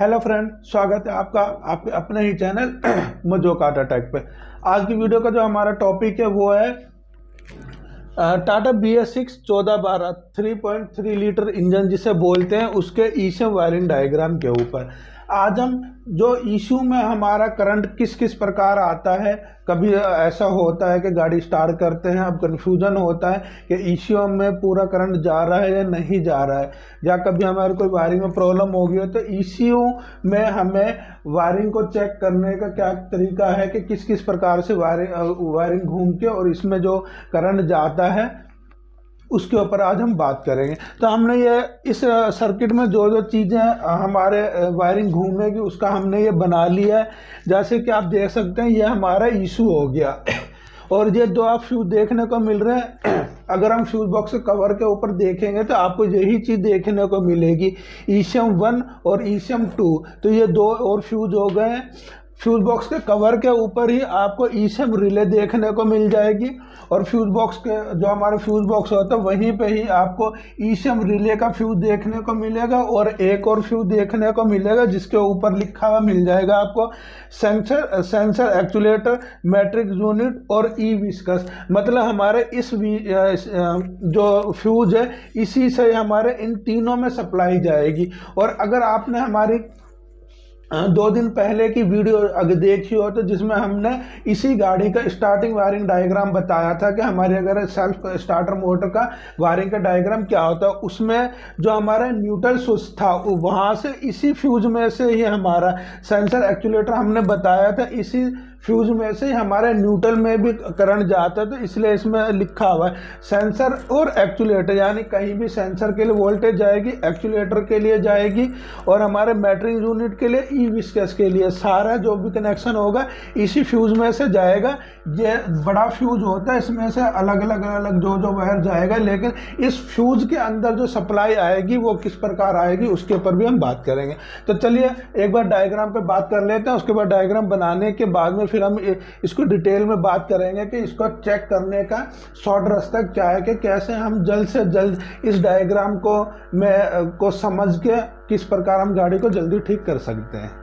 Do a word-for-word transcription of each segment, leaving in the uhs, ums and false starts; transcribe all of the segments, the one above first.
Hello friend, स्वागत है आपका आप अपने ही चैनल मजो टाटा टेक पे। आज की वीडियो का जो हमारा टॉपिक है वो है टाटा बी एस सिक्स चौदह बारह three point three litre engine जिसे बोलते हैं, उसके ईसीएम वायरिंग डायग्राम के ऊपर। आज हम जो इशू में हमारा करंट किस किस प्रकार आता है, कभी ऐसा होता है कि गाड़ी स्टार्ट करते हैं, अब कन्फ्यूजन होता है कि इशू में पूरा करंट जा रहा है या नहीं जा रहा है, या कभी हमारे कोई वायरिंग में प्रॉब्लम हो गई है, तो इशू में हमें वायरिंग को चेक करने का क्या तरीका है कि किस किस प्रकार से वायरिंग वायरिंग घूम के और इसमें जो करंट जाता है उसके ऊपर आज हम बात करेंगे। तो हमने ये इस सर्किट में जो जो चीज़ें हमारे वायरिंग घूमेगी उसका हमने ये बना लिया है। जैसे कि आप देख सकते हैं ये हमारा इशू हो गया और ये दो आप फ्यूज देखने को मिल रहे हैं। अगर हम फ्यूज बॉक्स के कवर के ऊपर देखेंगे तो आपको यही चीज़ देखने को मिलेगी, ईसीएम वन और ईसीएम टू। तो ये दो और फ्यूज हो गए हैं। फ्यूज बॉक्स के कवर के ऊपर ही आपको ईसीएम रिले देखने को मिल जाएगी और फ्यूज बॉक्स के जो हमारा फ्यूज बॉक्स होता है वहीं पे ही आपको ईसीएम रिले का फ्यूज देखने को मिलेगा और एक और फ्यूज देखने को मिलेगा जिसके ऊपर लिखा हुआ मिल जाएगा आपको sensor sensor actuator matrix unit और ई विस्कस। मतलब हमारे इस जो फ्यूज है इसी से हमारे इन तीनों में सप्लाई जाएगी। और अगर आपने हमारी दो दिन पहले की वीडियो अगर देखी हो तो जिसमें हमने इसी गाड़ी का स्टार्टिंग वायरिंग डायग्राम बताया था कि हमारे अगर सेल्फ स्टार्टर मोटर का वायरिंग का डायग्राम क्या होता है, उसमें जो हमारा न्यूट्रल स्विच था वहाँ से इसी फ्यूज में से ही हमारा सेंसर एक्चुएटर हमने बताया था, इसी फ्यूज में से हमारे न्यूट्रल में भी करंट जाता है। तो इसलिए इसमें लिखा हुआ है सेंसर और एक्चुएटर, यानी कहीं भी सेंसर के लिए वोल्टेज जाएगी, एक्चुएटर के लिए जाएगी और हमारे मैट्रिक्स यूनिट के लिए ई विस्कस के लिए सारा जो भी कनेक्शन होगा इसी फ्यूज में से जाएगा। ये बड़ा फ्यूज होता है, इसमें से अलग अलग अलग जो जो वायर जाएगा, लेकिन इस फ्यूज के अंदर जो सप्लाई आएगी वो किस प्रकार आएगी उसके ऊपर भी हम बात करेंगे। तो चलिए एक बार डायग्राम पे बात कर लेते हैं, उसके बाद डायग्राम बनाने के बाद में फिर हम इसको डिटेल में बात करेंगे कि इसको चेक करने का शॉर्ट रास्ता क्या है कि कैसे हम जल्द से जल्द इस डायग्राम को में को समझ के किस प्रकार हम गाड़ी को जल्दी ठीक कर सकते हैं।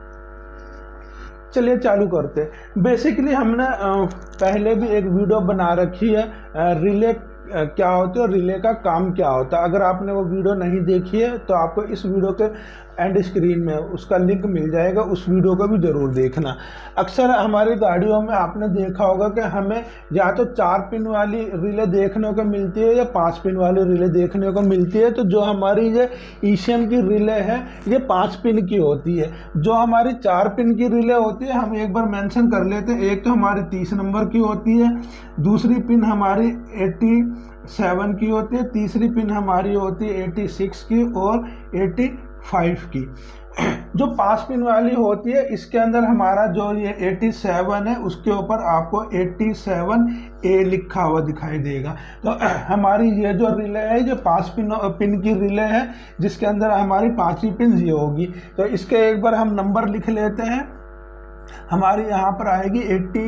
चलिए चालू करते हैं। बेसिकली हमने पहले भी एक वीडियो बना रखी है रिले क्या होता है और रिले का काम क्या होता है। अगर आपने वो वीडियो नहीं देखी है तो आपको इस वीडियो के एंड स्क्रीन में उसका लिंक मिल जाएगा, उस वीडियो को भी ज़रूर देखना। अक्सर हमारी गाड़ियों में आपने देखा होगा कि हमें या तो चार पिन वाली रिले देखने को मिलती है या पाँच पिन वाली रिले देखने को मिलती है। तो जो हमारी ये ईसीएम की रिले है ये पाँच पिन की होती है। जो हमारी चार पिन की रिले होती है हम एक बार मेंशन कर लेते हैं। एक तो हमारी तीस नंबर की होती है, दूसरी पिन हमारी एट्टी सेवन की होती है, तीसरी पिन हमारी होती है एटी सिक्स की और एटी फाइव की। जो पाँच पिन वाली होती है इसके अंदर हमारा जो ये सत्तासी है उसके ऊपर आपको सत्तासी ए लिखा हुआ दिखाई देगा। तो हमारी ये जो रिले है ये पाँच पिन पिन की रिले है जिसके अंदर हमारी पांचवी पिन ये होगी। तो इसके एक बार हम नंबर लिख लेते हैं। हमारी यहाँ पर आएगी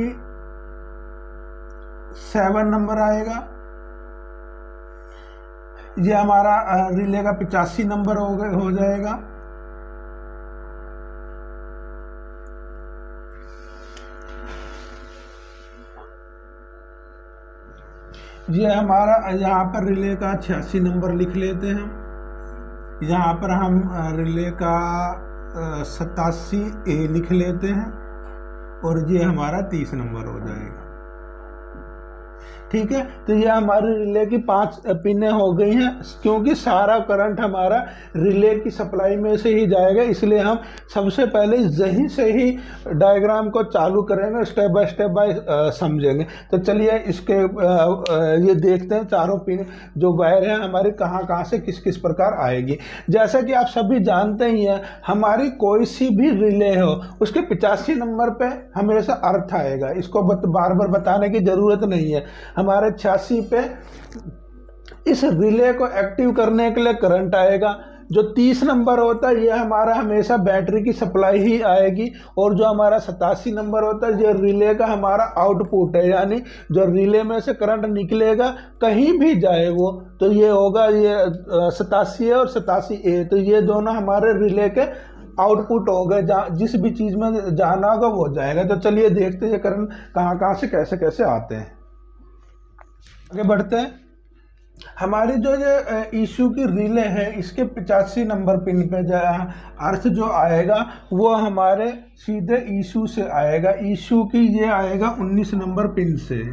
सत्तासी नंबर आएगा, ये हमारा रिले का पिचासी नंबर हो गए हो जाएगा। ये हमारा यहाँ पर रिले का छियासी नंबर लिख लेते हैं। यहाँ पर हम रिले का सतासी ए लिख लेते हैं और ये हमारा तीस नंबर हो जाएगा। ठीक है, तो ये हमारी रिले की पांच पिनें हो गई हैं। क्योंकि सारा करंट हमारा रिले की सप्लाई में से ही जाएगा इसलिए हम सबसे पहले यहीं से ही डायग्राम को चालू करेंगे, स्टेप बाय स्टेप बाय समझेंगे। तो चलिए इसके आ, आ, ये देखते हैं चारों पिन जो वायर हैं हमारी कहाँ कहाँ से किस किस प्रकार आएगी। जैसा कि आप सभी जानते ही हैं हमारी कोई सी भी रिले हो उसके पिचासी नंबर पे हमेशा अर्थ आएगा, इसको बार बार बताने की ज़रूरत नहीं है। हमारे छियासी पे इस रिले को एक्टिव करने के लिए करंट आएगा। जो तीस नंबर होता है ये हमारा हमेशा बैटरी की सप्लाई ही आएगी और जो हमारा सतासी नंबर होता है ये रिले का हमारा आउटपुट है, यानी जो रिले में से करंट निकलेगा कहीं भी जाए वो, तो ये होगा ये सतासी है और सतासी ए, तो ये दोनों हमारे रिले के आउटपुट हो गए, जहाँ जिस भी चीज़ में जाना होगा वो जाएगा। तो चलिए देखते हैं करंट कहाँ कहाँ से कैसे कैसे आते हैं। आगे बढ़ते हैं। हमारी जो ये इशू की रिले है इसके पचासी नंबर पिन पे जो अर्थ जो आएगा वो हमारे सीधे इशू से आएगा। इशू की ये आएगा उन्नीस नंबर पिन से,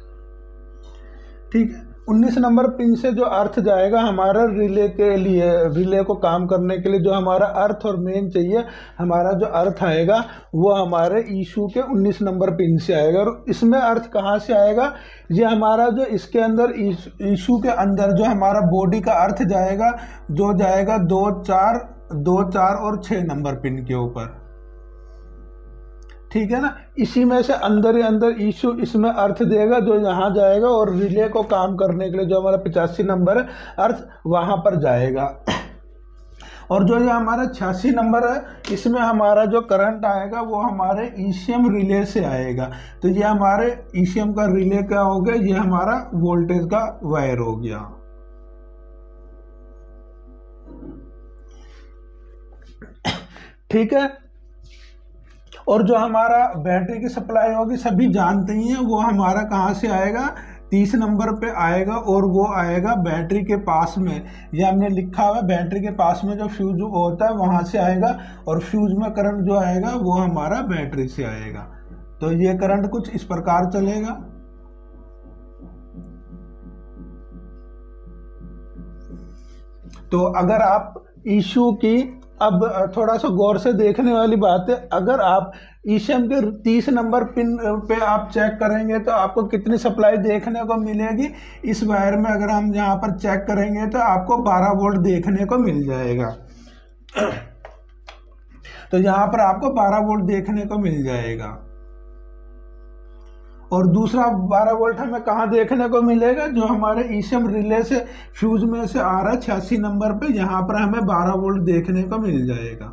ठीक है। उन्नीस नंबर पिन से जो अर्थ जाएगा हमारा रिले के लिए, रिले को काम करने के लिए जो हमारा अर्थ और मेन चाहिए, हमारा जो अर्थ आएगा वो हमारे इशू के उन्नीस नंबर पिन से आएगा। और इसमें अर्थ कहाँ से आएगा, ये हमारा जो इसके अंदर इशू के अंदर जो हमारा बॉडी का अर्थ जाएगा, जो जाएगा दो चार दो चार और छः नंबर पिन के ऊपर, ठीक है ना। इसी में से अंदर ही अंदर इशू इसमें अर्थ देगा जो यहाँ जाएगा, और रिले को काम करने के लिए जो हमारा पिचासी नंबर है अर्थ वहाँ पर जाएगा। और जो ये हमारा छियासी नंबर है इसमें हमारा जो करंट आएगा वो हमारे ईसीएम रिले से आएगा। तो ये हमारे ईसीएम का रिले क्या हो गया, ये हमारा वोल्टेज का वायर हो गया। ठीक है। और जो हमारा बैटरी की सप्लाई होगी सभी जानते ही हैं, वो हमारा कहाँ से आएगा, तीस नंबर पे आएगा, और वो आएगा बैटरी के पास में। ये हमने लिखा हुआ है, बैटरी के पास में जो फ्यूज होता है वहाँ से आएगा, और फ्यूज में करंट जो आएगा वो हमारा बैटरी से आएगा। तो ये करंट कुछ इस प्रकार चलेगा। तो अगर आप इशू की, अब थोड़ा सा गौर से देखने वाली बात है, अगर आप ईसीएम के तीस नंबर पिन पे आप चेक करेंगे तो आपको कितनी सप्लाई देखने को मिलेगी। इस वायर में अगर हम यहाँ पर चेक करेंगे तो आपको बारह वोल्ट देखने को मिल जाएगा। तो यहाँ पर आपको बारह वोल्ट देखने को मिल जाएगा। और दूसरा बारह वोल्ट हमें कहाँ देखने को मिलेगा, जो हमारे ईसीएम रिले से फ्यूज में से आ रहा है छियासी नंबर पे, यहाँ पर हमें बारह वोल्ट देखने को मिल जाएगा।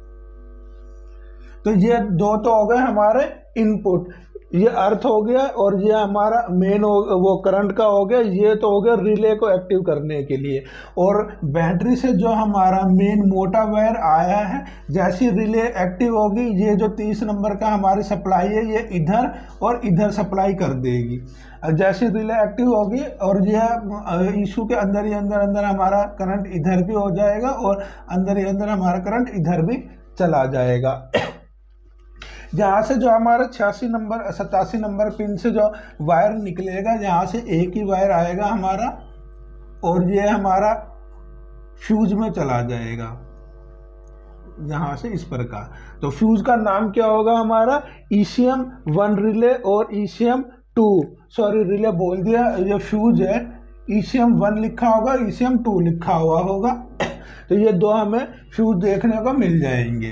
तो ये दो तो हो गए हमारे इनपुट, ये अर्थ हो गया, और ये हमारा मेन वो करंट का हो गया। ये तो हो गया रिले को एक्टिव करने के लिए। और बैटरी से जो हमारा मेन मोटा वायर आया है, जैसी रिले एक्टिव होगी ये जो तीस नंबर का हमारी सप्लाई है ये इधर और इधर सप्लाई कर देगी। जैसी रिले एक्टिव होगी और ये इशू के अंदर ही अंदर अंदर हमारा करंट इधर भी हो जाएगा, और अंदर ही अंदर हमारा करंट इधर भी चला जाएगा। जहाँ से जो हमारा छियासी नंबर सतासी नंबर पिन से जो वायर निकलेगा, यहाँ से एक ही वायर आएगा हमारा, और ये हमारा फ्यूज में चला जाएगा यहाँ से इस प्रकार। तो फ्यूज का नाम क्या होगा हमारा, ईसीएम वन रिले और ईसीएम टू, सॉरी रिले बोल दिया, ये फ्यूज है, ईसीएम वन लिखा होगा, ईसीएम टू लिखा हुआ होगा। तो ये दो हमें फ्यूज देखने को मिल जाएंगे।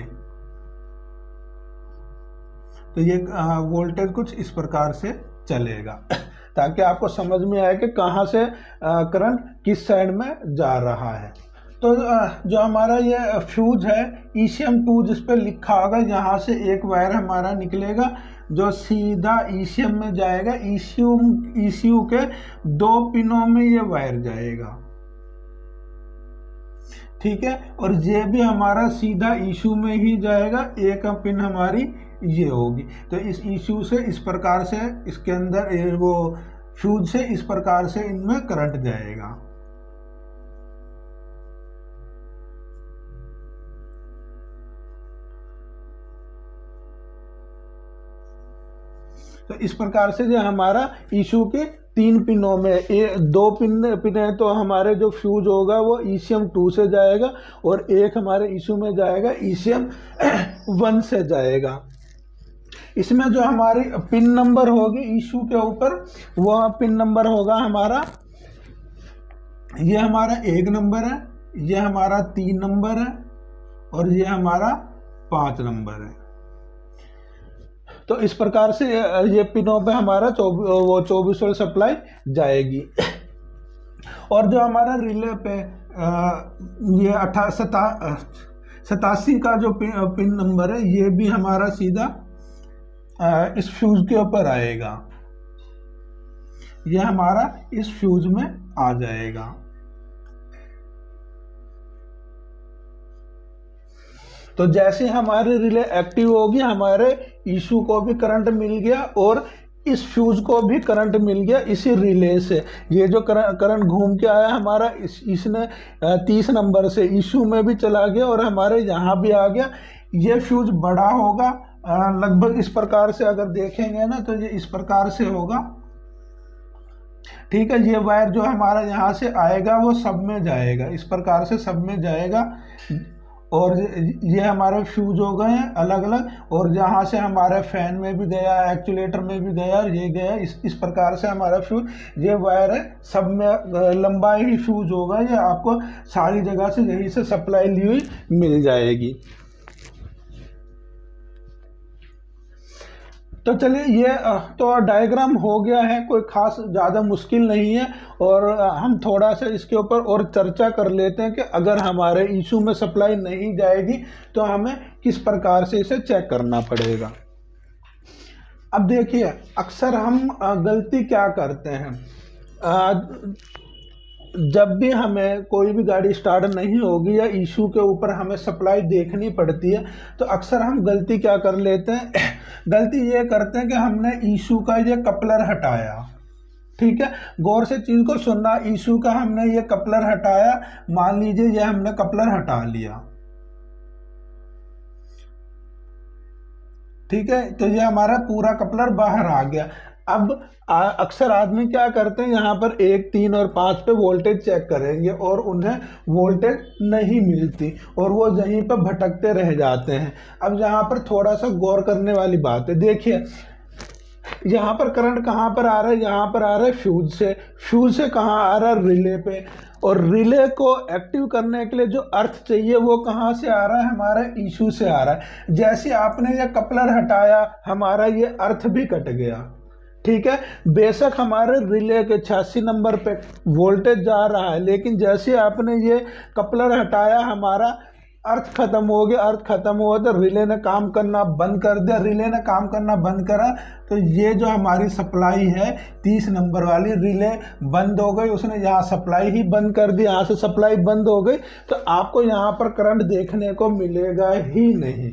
तो ये वोल्टेज कुछ इस प्रकार से चलेगा, ताकि आपको समझ में आए कि कहाँ से करंट किस साइड में जा रहा है। तो जो हमारा ये फ्यूज है ईसीएम टू जिस पे लिखा होगा, यहाँ से एक वायर हमारा निकलेगा जो सीधा ईसीएम में जाएगा। ईसीयू ईसीयू के दो पिनों में ये वायर जाएगा, ठीक है। और ये भी हमारा सीधा इशू में ही जाएगा, एक पिन हमारी ये होगी। तो इस इशू से इस प्रकार से इसके अंदर वो फ्यूज से इस प्रकार से इनमें करंट जाएगा। तो इस प्रकार से जो हमारा इशू के तीन पिनों में ए, दो पिन पिन है, तो हमारे जो फ्यूज होगा वो ईसीएम टू से जाएगा, और एक हमारे इशू में जाएगा ईसीएम वन से जाएगा। इसमें जो हमारी पिन नंबर होगी इशू के ऊपर, वो पिन नंबर होगा हमारा, ये हमारा एक नंबर है, ये हमारा तीन नंबर है, और ये हमारा पाँच नंबर है। तो इस प्रकार से ये पिनों पे हमारा चौबीस वो चौबीस वोल्ट सप्लाई जाएगी। और जो हमारा रिले पे ये अठा सता सतासी का जो पिन, पिन नंबर है, ये भी हमारा सीधा इस फ्यूज के ऊपर आएगा, ये हमारा इस फ्यूज में आ जाएगा। तो जैसे हमारे रिले एक्टिव होगी, हमारे इशू को भी करंट मिल गया और इस फ्यूज को भी करंट मिल गया इसी रिले से। ये जो करंट घूम के आया हमारा इस इसने तीस नंबर से इशू में भी चला गया और हमारे यहाँ भी आ गया। ये फ्यूज बड़ा होगा लगभग इस प्रकार से, अगर देखेंगे ना तो ये इस प्रकार से होगा, ठीक है। ये वायर जो हमारा यहाँ से आएगा वो सब में जाएगा, इस प्रकार से सब में जाएगा और ये हमारे फ्यूज हो गए हैं अलग अलग, और जहाँ से हमारे फैन में भी गया, एक्चुएटर में भी गया और ये गया, इस इस प्रकार से हमारा फ्यूज, ये वायर है सब में लंबा ही फ्यूज होगा। ये आपको सारी जगह से यहीं से सप्लाई ली हुई मिल जाएगी। तो चलिए ये तो डायग्राम हो गया है, कोई खास ज़्यादा मुश्किल नहीं है। और हम थोड़ा सा इसके ऊपर और चर्चा कर लेते हैं कि अगर हमारे इशू में सप्लाई नहीं जाएगी तो हमें किस प्रकार से इसे चेक करना पड़ेगा। अब देखिए अक्सर हम गलती क्या करते हैं, जब भी हमें कोई भी गाड़ी स्टार्ट नहीं होगी या इशू के ऊपर हमें सप्लाई देखनी पड़ती है तो अक्सर हम गलती क्या कर लेते हैं, गलती ये करते हैं कि हमने इशू का ये कपलर हटाया, ठीक है। गौर से चीज़ को सुनना, इशू का हमने ये कपलर हटाया, मान लीजिए ये हमने कपलर हटा लिया, ठीक है, तो ये हमारा पूरा कपलर बाहर आ गया। अब अक्सर आदमी क्या करते हैं, यहाँ पर एक, तीन और पाँच पे वोल्टेज चेक करेंगे और उन्हें वोल्टेज नहीं मिलती और वो यहीं पर भटकते रह जाते हैं। अब यहाँ पर थोड़ा सा गौर करने वाली बात है, देखिए यहाँ पर करंट कहाँ पर आ रहा है, यहाँ पर आ रहा है फ्यूज से, फ्यूज से कहाँ आ रहा है, रिले पे, और रिले को एक्टिव करने के लिए जो अर्थ चाहिए वो कहाँ से आ रहा है, हमारे इशू से आ रहा है। जैसे आपने ये कपलर हटाया हमारा ये अर्थ भी कट गया, ठीक है। बेशक हमारे रिले के छियासी नंबर पे वोल्टेज जा रहा है, लेकिन जैसे आपने ये कपलर हटाया हमारा अर्थ खत्म हो गया, अर्थ खत्म हुआ तो रिले ने काम करना बंद कर दिया, रिले ने काम करना बंद करा तो ये जो हमारी सप्लाई है तीस नंबर वाली रिले बंद हो गई, उसने यहाँ सप्लाई ही बंद कर दी, यहाँ से सप्लाई बंद हो गई तो आपको यहाँ पर करंट देखने को मिलेगा ही नहीं,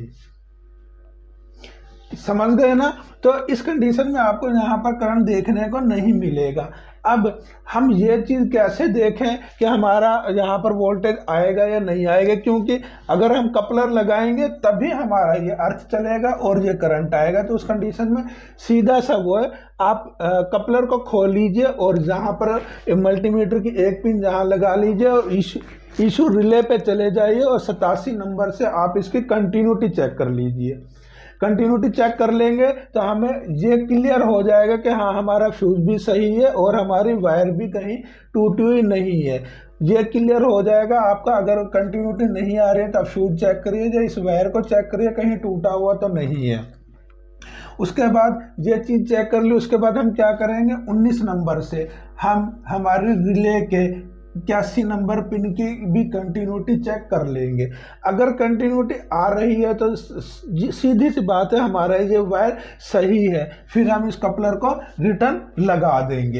समझ गए ना। तो इस कंडीशन में आपको यहाँ पर करंट देखने को नहीं मिलेगा। अब हम ये चीज़ कैसे देखें कि हमारा यहाँ पर वोल्टेज आएगा या नहीं आएगा, क्योंकि अगर हम कपलर लगाएंगे तभी हमारा ये अर्थ चलेगा और ये करंट आएगा। तो उस कंडीशन में सीधा सा वो है, आप आ, कपलर को खोल लीजिए और जहाँ पर मल्टीमीटर की एक पिन जहाँ लगा लीजिए और इशू इशू रिले पे चले जाइए और सतासी नंबर से आप इसकी कंटिन्यूटी चेक कर लीजिए। कंटिन्यूटी चेक कर लेंगे तो हमें ये क्लियर हो जाएगा कि हाँ हमारा फ्यूज भी सही है और हमारी वायर भी कहीं टूटी हुई नहीं है। ये क्लियर हो जाएगा आपका। अगर कंटिन्यूटी नहीं आ रही है तो आप फ्यूज चेक करिए, या इस वायर को चेक करिए कहीं टूटा हुआ तो नहीं है। उसके बाद ये चीज़ चेक कर ली, उसके बाद हम क्या करेंगे, उन्नीस नंबर से हम हमारे रिले के इक्यासी नंबर पिन की भी कंटिन्यूटी चेक कर लेंगे। अगर कंटिन्यूटी आ रही है तो सीधी सी बात है हमारा ये वायर सही है, फिर हम इस कपलर को रिटर्न लगा देंगे।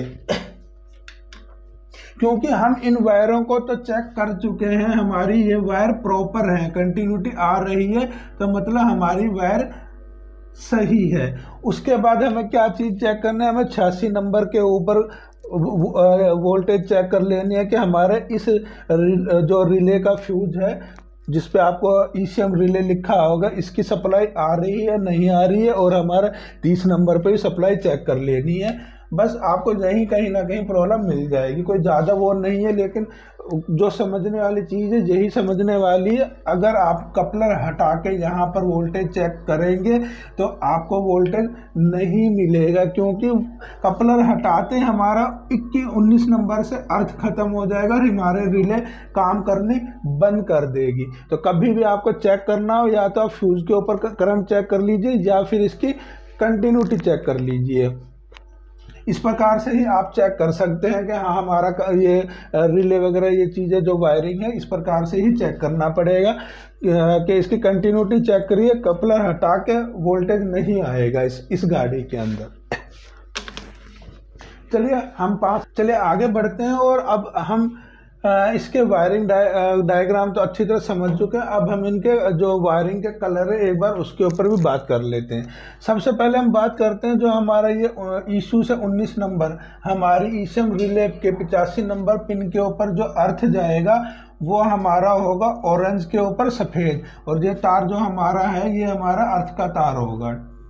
क्योंकि हम इन वायरों को तो चेक कर चुके हैं, हमारी ये वायर प्रॉपर है, कंटिन्यूटी आ रही है तो मतलब हमारी वायर सही है। उसके बाद हमें क्या चीज़ चेक करना है, हमें छियासी नंबर के ऊपर वोल्टेज चेक कर लेनी है कि हमारे इस जो रिले का फ्यूज है जिस पे आपको ईसीएम रिले लिखा होगा इसकी सप्लाई आ रही है नहीं आ रही है, और हमारा तीस नंबर पे सप्लाई चेक कर लेनी है। बस आपको यहीं कहीं ना कहीं प्रॉब्लम मिल जाएगी, कोई ज़्यादा वो नहीं है, लेकिन जो समझने वाली चीज़ है यही समझने वाली है। अगर आप कपलर हटा के यहाँ पर वोल्टेज चेक करेंगे तो आपको वोल्टेज नहीं मिलेगा, क्योंकि कपलर हटाते हमारा इक्कीस उन्नीस नंबर से अर्थ खत्म हो जाएगा और हमारे रिले काम करनी बंद कर देगी। तो कभी भी आपको चेक करना हो या तो आप फ्यूज के ऊपर करंट चेक कर लीजिए या फिर इसकी कंटिन्यूटी चेक कर लीजिए। इस प्रकार से ही आप चेक कर सकते हैं कि हाँ हमारा ये रिले वगैरह ये चीज़ें जो वायरिंग है इस प्रकार से ही चेक करना पड़ेगा कि इसकी कंटिन्यूटी चेक करिए, कपलर हटा के वोल्टेज नहीं आएगा इस इस गाड़ी के अंदर। चलिए हम पास चलिए आगे बढ़ते हैं और अब हम इसके वायरिंग डायग्राम तो अच्छी तरह समझ चुके हैं। अब हम इनके जो वायरिंग के कलर है एक बार उसके ऊपर भी बात कर लेते हैं। सबसे पहले हम बात करते हैं जो हमारा ये इशू से उन्नीस नंबर हमारी ईसीएम रिले के पचासी नंबर पिन के ऊपर जो अर्थ जाएगा वो हमारा होगा ऑरेंज के ऊपर सफ़ेद, और ये तार जो हमारा है ये हमारा अर्थ का तार होगा।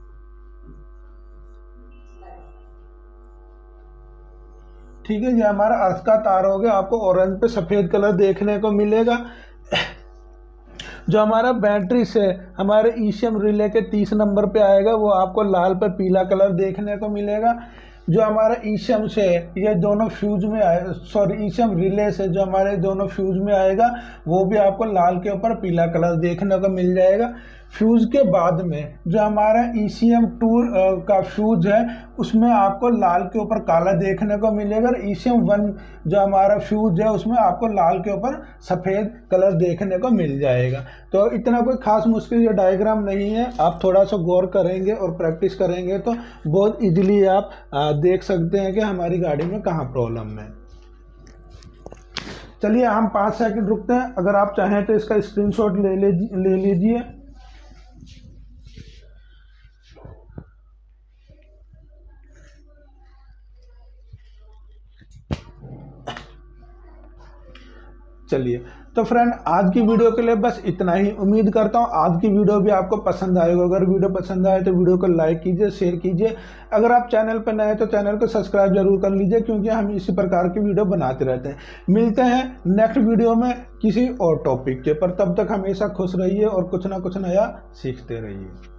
ठीक है, ये हमारा अर्थ का तार हो गया। आपको ऑरेंज पे सफ़ेद कलर देखने को मिलेगा। जो हमारा बैटरी से हमारे ईसीएम रिले के तीस नंबर पे आएगा वो आपको लाल पे पीला कलर देखने को मिलेगा। जो हमारा ईसीएम से ये दोनों फ्यूज में आए सॉरी ईसीएम रिले से जो हमारे दोनों फ्यूज में आएगा वो भी आपको लाल के ऊपर पीला कलर देखने को मिल जाएगा। फ्यूज के बाद में जो हमारा ईसीएम टू का फ्यूज है उसमें आपको लाल के ऊपर काला देखने को मिलेगा, और ईसीएम वन जो हमारा फ्यूज है उसमें आपको लाल के ऊपर सफ़ेद कलर देखने को मिल जाएगा। तो इतना कोई खास मुश्किल ये डायग्राम नहीं है, आप थोड़ा सा गौर करेंगे और प्रैक्टिस करेंगे तो बहुत इजीली आप देख सकते हैं कि हमारी गाड़ी में कहाँ प्रॉब्लम है। चलिए हम पाँच सेकंड रुकते हैं, अगर आप चाहें तो इसका स्क्रीनशॉट ले ले ले लीजिए। चलिए तो फ्रेंड आज की वीडियो के लिए बस इतना ही। उम्मीद करता हूँ आज की वीडियो भी आपको पसंद आएगा। अगर वीडियो पसंद आए तो वीडियो को लाइक कीजिए, शेयर कीजिए। अगर आप चैनल पर नए हैं तो चैनल को सब्सक्राइब जरूर कर लीजिए, क्योंकि हम इसी प्रकार की वीडियो बनाते रहते हैं। मिलते हैं नेक्स्ट वीडियो में किसी और टॉपिक के पर, तब तक हमेशा खुश रहिए और कुछ ना कुछ नया सीखते रहिए।